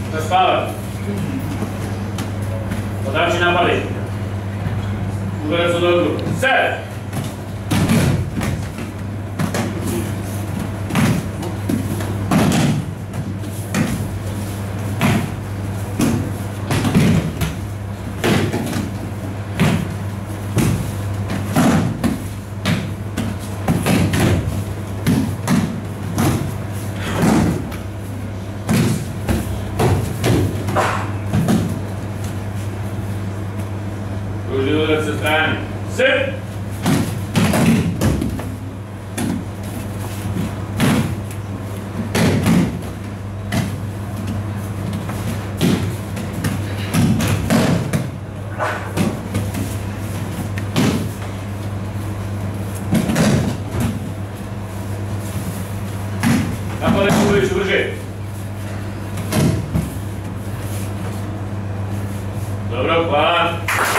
Da spavati. Podači napali. Udarac od odru. Sed! Kruži udarac sa strane. Sed! Napale Kluboviću, brže. Dobro, hvala.